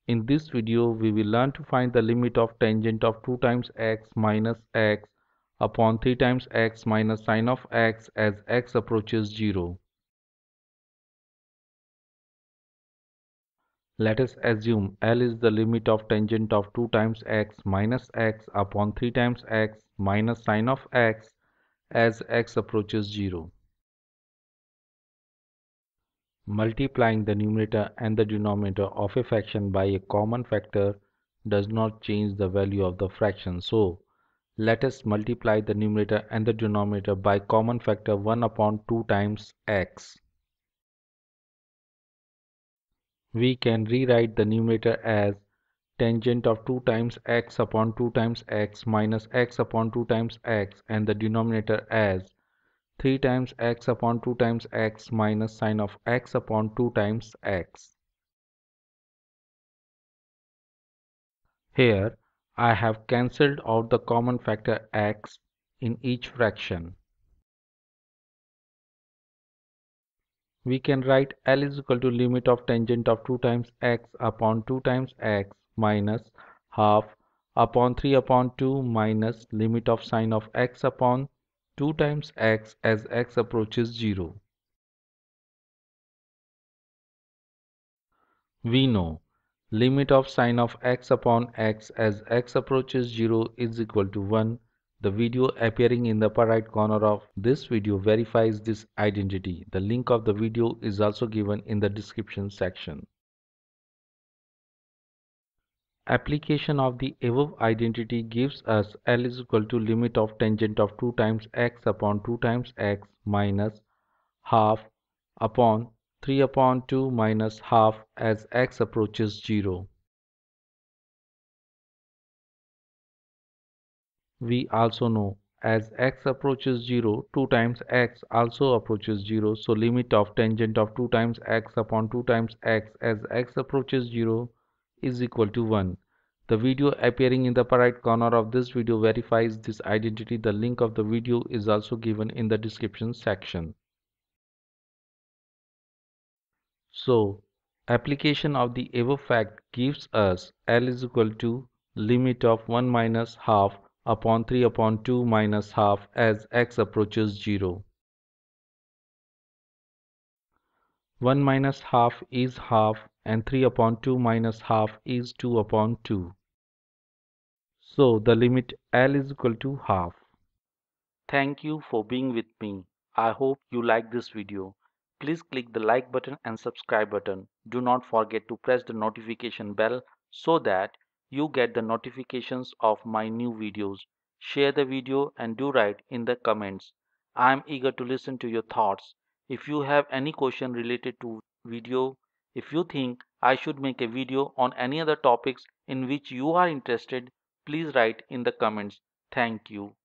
In this video, we will learn to find the limit of tangent of 2 times x minus x upon 3 times x minus sine of x as x approaches 0. Let us assume L is the limit of tangent of 2 times x minus x upon 3 times x minus sine of x as x approaches 0. Multiplying the numerator and the denominator of a fraction by a common factor does not change the value of the fraction. So, let us multiply the numerator and the denominator by common factor 1 upon 2 times x. We can rewrite the numerator as tangent of 2 times x upon 2 times x minus x upon 2 times x, and the denominator as 3 times x upon 2 times x minus sine of x upon 2 times x. Here I have cancelled out the common factor x in each fraction. We can write L is equal to limit of tangent of 2 times x upon 2 times x minus half upon 3 upon 2 minus limit of sine of x upon 2 times x as x approaches 0. We know limit of sine of x upon x as x approaches 0 is equal to 1. The video appearing in the upper right corner of this video verifies this identity. The link of the video is also given in the description section. Application of the above identity gives us L is equal to limit of tangent of 2 times x upon 2 times x minus half upon 3 upon 2 minus half as x approaches 0. We also know as x approaches 0, 2 times x also approaches 0. So limit of tangent of 2 times x upon 2 times x as x approaches 0 is equal to 1. The video appearing in the upper right corner of this video verifies this identity. The link of the video is also given in the description section. So, application of the above fact gives us L is equal to limit of 1 minus half upon 3 upon 2 minus half as x approaches 0. 1 minus half is half and 3 upon 2 minus half is 2 upon 2. So the limit L is equal to half. Thank you for being with me. I hope you like this video. Please click the like button and subscribe button. Do not forget to press the notification bell so that you get the notifications of my new videos. Share the video and do write in the comments. I am eager to listen to your thoughts. If you have any question related to video, if you think I should make a video on any other topics in which you are interested, please write in the comments. Thank you.